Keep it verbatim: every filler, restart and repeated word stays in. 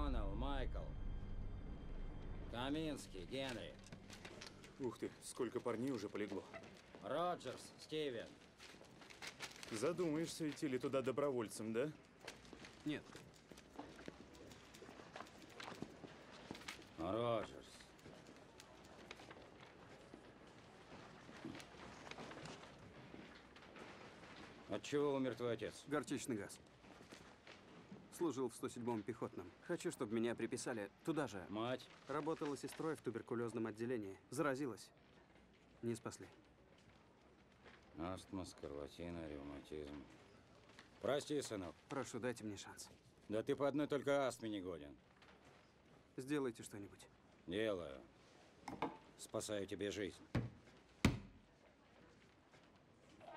О'Коннелл, Майкл. Каминский, Генри. Ух ты, сколько парней уже полегло. Роджерс, Стивен. Задумаешься, идти ли туда добровольцем, да? Нет. Роджерс. От чего умер твой отец? Горчичный газ. Служил в сто седьмом пехотном. Хочу, чтобы меня приписали туда же. Мать? Работала сестрой в туберкулезном отделении. Заразилась. Не спасли. Астма, скарлатина, ревматизм. Прости, сынок. Прошу, дайте мне шанс. Да ты по одной только астме не годен. Сделайте что-нибудь. Делаю. Спасаю тебе жизнь.